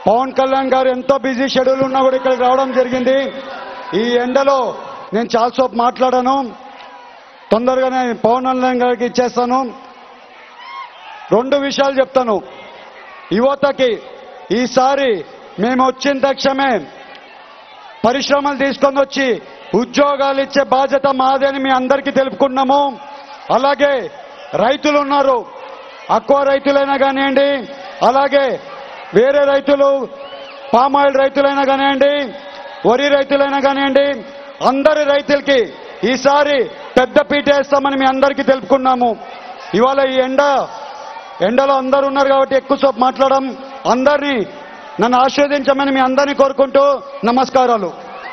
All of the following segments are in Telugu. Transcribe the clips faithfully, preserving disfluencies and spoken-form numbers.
పవన్ కళ్యాణ్ గారు ఎంతో బిజీ షెడ్యూల్ ఉన్నా కూడా ఇక్కడికి రావడం జరిగింది. ఈ ఎండలో నేను చాలాసేపు మాట్లాడాను, తొందరగానే పవన్ కళ్యాణ్ గారికి ఇచ్చేస్తాను. రెండు విషయాలు చెప్తాను. యువతకి ఈసారి మేము వచ్చిన తక్షణమే పరిశ్రమలు తీసుకొని వచ్చి ఉద్యోగాలు ఇచ్చే బాధ్యత మాదే అని మీ అందరికీ తెలుపుకున్నాము. అలాగే రైతులు ఉన్నారు, అక్వా రైతులైనా కానివ్వండి, అలాగే వేరే రైతులు పామాయిల్ రైతులైనా కానివ్వండి, వరి రైతులైనా కానివ్వండి, అందరి రైతులకి ఈసారి పెద్ద పీట వేస్తామని మీ అందరికీ తెలుపుకున్నాము. ఇవాళ ఈ ఎండ ఎండలో అందరూ ఉన్నారు కాబట్టి ఎక్కువసేపు మాట్లాడడం, అందరినీ నన్ను ఆశీర్వదించమని మీ అందరినీ కోరుకుంటూ నమస్కారాలు.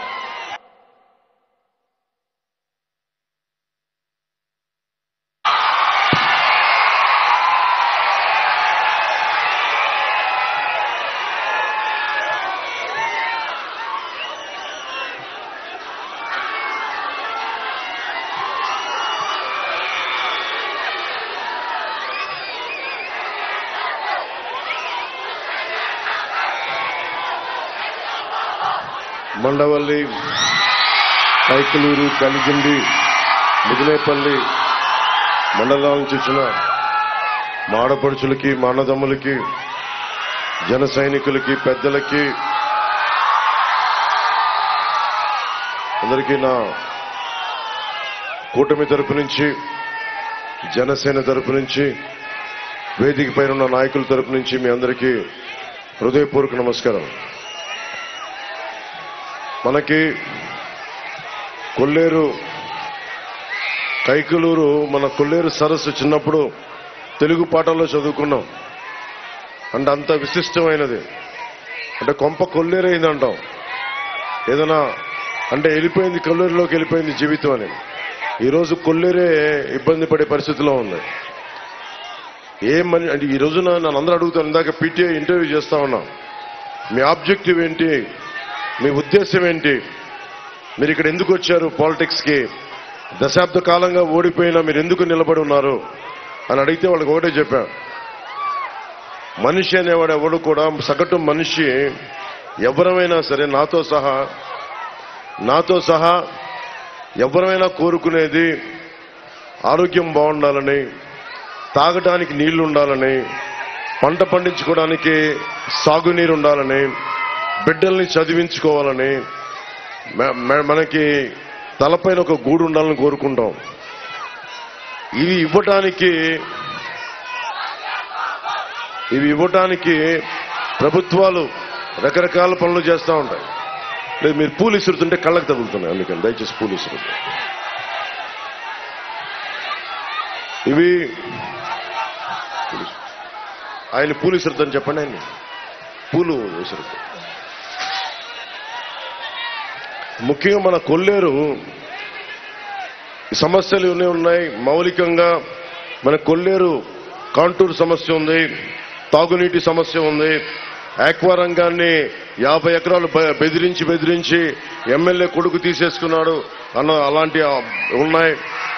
మండవల్లి, కైకలూరు, కలిగిండి, ముదినేపల్లి మండలాల నుంచి వచ్చిన మా ఆడపడుచులకి, మా అన్నదమ్ములకి, జన సైనికులకి, పెద్దలకి అందరికీ నా కూటమి తరపు నుంచి, జనసేన తరపు నుంచి, వేదిక పైన ఉన్న నాయకుల తరపు నుంచి మీ అందరికీ హృదయపూర్వక నమస్కారం. మనకి కొల్లేరు, కైకలూరు, మన కొల్లేరు సరస్సు చిన్నప్పుడు తెలుగు పాఠాల్లో చదువుకున్నాం. అంటే అంత విశిష్టమైనది. అంటే కొంప కొల్లేరైందంటాం. ఏదైనా అంటే వెళ్ళిపోయింది, కొల్లేరులోకి వెళ్ళిపోయింది జీవితం అని. ఈరోజు కొల్లేరే ఇబ్బంది పడే పరిస్థితిలో ఉంది. ఏమని అంటే ఈ రోజున నన్ను అందరూ అడుగుతాను, ఇందాక పీటీఐ ఇంటర్వ్యూ చేస్తా ఉన్నా, మీ ఆబ్జెక్టివ్ ఏంటి, మీ ఉద్దేశం ఏంటి, మీరు ఇక్కడ ఎందుకు వచ్చారు పాలిటిక్స్కి, దశాబ్ద కాలంగా ఓడిపోయినా మీరు ఎందుకు నిలబడి ఉన్నారు అని అడిగితే వాళ్ళకి ఒకటే చెప్పాను, మనిషి అనేవాడు ఎవడు కూడా, సగటు మనిషి ఎవరమైనా సరే, నాతో సహా నాతో సహా ఎవరైనా కోరుకునేది ఆరోగ్యం బాగుండాలని, తాగడానికి నీళ్లు ఉండాలని, పంట పండించుకోవడానికి సాగునీరు ఉండాలని, బిడ్డల్ని చదివించుకోవాలని, మనకి తలపైన ఒక గూడు ఉండాలని కోరుకుంటాం. ఇవి ఇవ్వటానికి ఇవి ఇవ్వటానికి ప్రభుత్వాలు రకరకాల పనులు చేస్తూ ఉంటాయి. లేదు మీరు పూలు ఇసురుతుంటే కళ్ళకు తగులుతున్నాయి, అందుకని దయచేసి పూలు ఇసురుతాయి. ఇవి ఆయన పూలు ఇసురుతాని చెప్పండి, ఆయన పూలు ఇసురుతాయి. ముఖ్యంగా మన కొల్లేరు సమస్యలు ఇవన్నీ ఉన్నాయి. మౌలికంగా మన కొల్లేరు కాంటూర్ సమస్య ఉంది, తాగునీటి సమస్య ఉంది, ఆక్వా రంగాన్ని యాభై ఎకరాలు బెదిరించి బెదిరించి ఎమ్మెల్యే కొడుకు తీసేసుకున్నాడు అన్న అలాంటి ఉన్నాయి.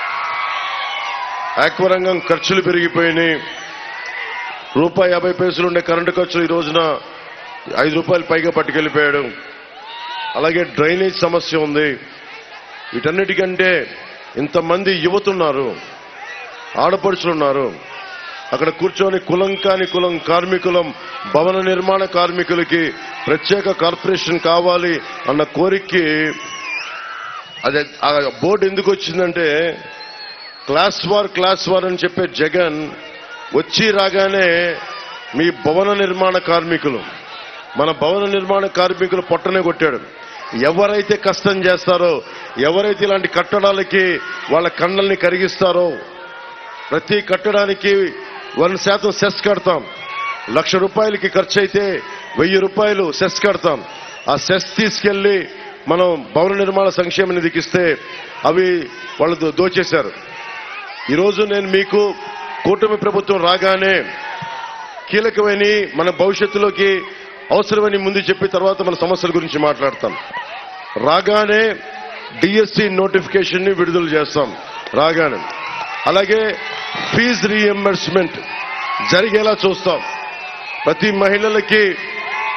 ఆక్వా రంగం ఖర్చులు పెరిగిపోయినాయి. రూపాయి యాభై పైసలు ఉండే కరెంటు ఖర్చులు ఈ రోజున ఐదు రూపాయలు పైగా పట్టుకెళ్ళిపోయాడు. అలాగే డ్రైనేజ్ సమస్య ఉంది. వీటన్నిటికంటే ఇంతమంది యువతున్నారు, ఆడపడుచులున్నారు. అక్కడ కూర్చొని కులం కాని కులం కార్మికులం, భవన నిర్మాణ కార్మికులకి ప్రత్యేక కార్పొరేషన్ కావాలి అన్న కోరికకి అదే ఆ బోర్డు ఎందుకు వచ్చిందంటే, క్లాస్ వార్ క్లాస్ వార్ అని చెప్పే జగన్ వచ్చి రాగానే మీ భవన నిర్మాణ కార్మికులు, మన భవన నిర్మాణ కార్మికులు పొట్టనే కొట్టాడు. ఎవరైతే కష్టం చేస్తారో, ఎవరైతే ఇలాంటి కట్టడాలకి వాళ్ళ కన్నల్ని కరిగిస్తారో, ప్రతి కట్టడానికి వన్ శాతం సెస్ కడతాం. లక్ష రూపాయలకి ఖర్చు అయితే వెయ్యి రూపాయలు సెస్ కడతాం. ఆ సెస్ తీసుకెళ్లి మనం భవన నిర్మాణ సంక్షేమ నిధికి ఇస్తే అవి వాళ్ళు దోచేశారు. ఈరోజు నేను మీకు కూటమి ప్రభుత్వం రాగానే కీలకమైన మన భవిష్యత్తులోకి అవసరమని ముందు చెప్పి తర్వాత మన సమస్యల గురించి మాట్లాడతాం. రాగానే డిఎస్సి నోటిఫికేషన్ ని విడుదల చేస్తాం రాగానే. అలాగే ఫీజు రీఎంబర్స్మెంట్ జరిగేలా చూస్తాం. ప్రతి మహిళలకి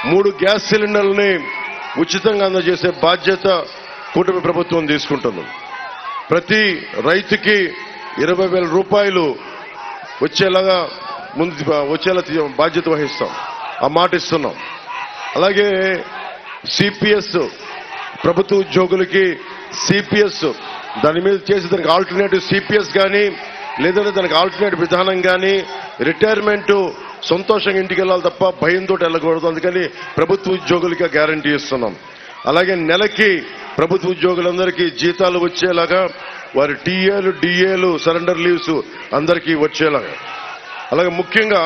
మూడు గ్యాస్ సిలిండర్లని ఉచితంగా అందజేసే బాధ్యత కూటమి ప్రభుత్వం తీసుకుంటుంది. ప్రతి రైతుకి ఇరవై వేల రూపాయలు వచ్చేలాగా ముందు వచ్చేలా బాధ్యత వహిస్తాం, ఆ మాట ఇస్తున్నాం. అలాగే సిపిఎస్ ప్రభుత్వ ఉద్యోగులకి సిపిఎస్ దాని మీద చేసి దానికి ఆల్టర్నేటివ్ సిపిఎస్ కానీ లేదంటే దానికి ఆల్టర్నేటివ్ విధానం కానీ రిటైర్మెంట్ సంతోషంగా ఇంటికి వెళ్ళాలి తప్ప భయంతో వెళ్ళకూడదు. అందుకని ప్రభుత్వ ఉద్యోగులకి గ్యారంటీ ఇస్తున్నాం. అలాగే నెలకి ప్రభుత్వ ఉద్యోగులందరికీ జీతాలు వచ్చేలాగా వారి టీఏలు డిఏలు సరెండర్ లీవ్స్ అందరికీ వచ్చేలాగా. అలాగే ముఖ్యంగా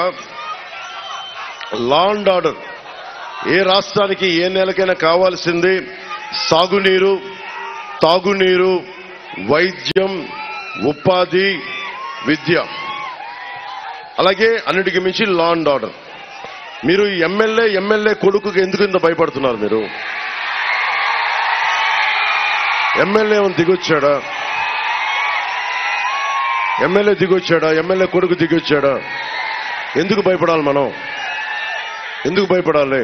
లా అండ్ ఆర్డర్ ఏ రాష్ట్రానికి ఏ నెలకైనా కావాల్సింది సాగునీరు, తాగునీరు, వైద్యం, ఉపాధి, విద్య. అలాగే అన్నిటికీ మించి లా అండ్ ఆర్డర్. మీరు ఎమ్మెల్యే ఎమ్మెల్యే కొడుకుకి ఎందుకు ఇంత భయపడుతున్నారు? మీరు ఎమ్మెల్యే దిగొచ్చాడా? ఎమ్మెల్యే దిగొచ్చాడా? ఎమ్మెల్యే కొడుకు దిగొచ్చాడా? ఎందుకు భయపడాలి? మనం ఎందుకు భయపడాలి?